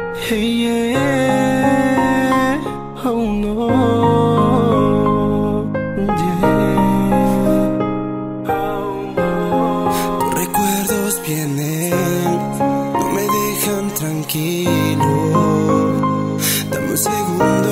Hey, yeah. Oh no, yeah. Oh no. Tus recuerdos vienen, no me dejan tranquilo. Dame un segundo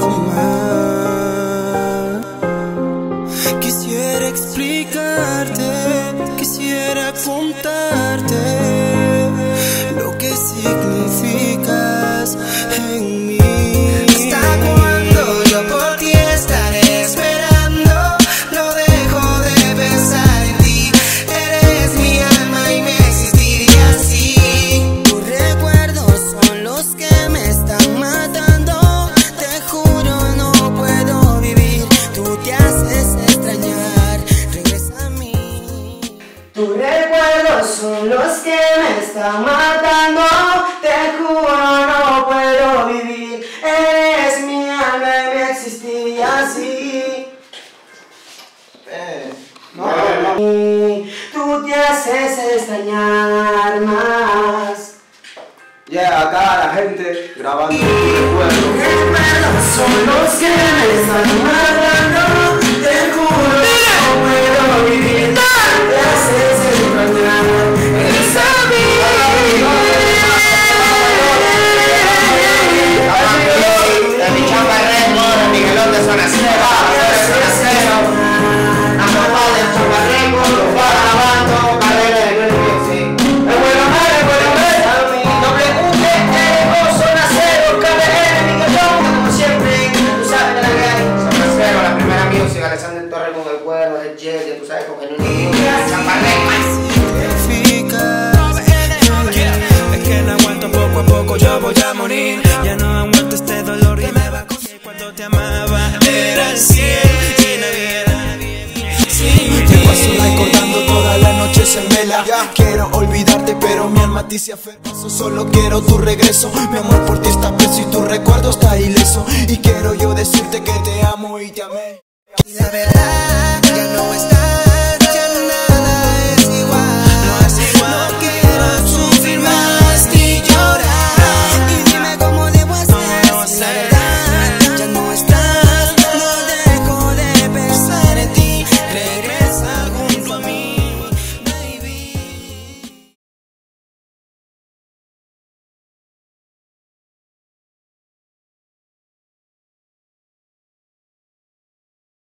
más. Quisiera explicarte, quisiera contarte lo que significas en mí. Hasta cuando yo por ti estaré esperando, no dejo de pensar en ti. Eres mi alma y me existiría así. Tus recuerdos son los que me están matando. Te juro no puedo vivir. Tú te haces extrañar, regresa a mí. Tus recuerdos son los que me están matando. Te juro no puedo vivir. Eres mi alma y me existiría así. Tú te haces extrañar más. Yeah, acá la gente grabando tus recuerdos. Tus recuerdos son los que me están matando. Te juro no puedo vivir. Te haces extrañar. Eres a mí. Miguelón de Zona Cero, Zona Cero, la mamá de Chaparreco, los Barabando, Cadena de Green Music. El bueno madre, WTO, Zona Cero, KBR, Miguelón, como siempre, tú sabes de la que hay. Zona Cero, la primera music, Alexander Torres con el cuero, el jet, tú sabes, porque no es Chaparreco. Es que no aguanto, poco a poco yo voy a morir. Ya no aguanto este dolor y me va a coger. Cuando te amaba era el cielo y nadie era bien. Te paso recordando todas las noches en vela. Quiero olvidarte pero mi alma a ti se aferra. Solo quiero tu regreso. Mi amor por ti está preso y tu recuerdo está ileso. Y quiero yo decirte que te amo y te amé. Y la verdad ya no está.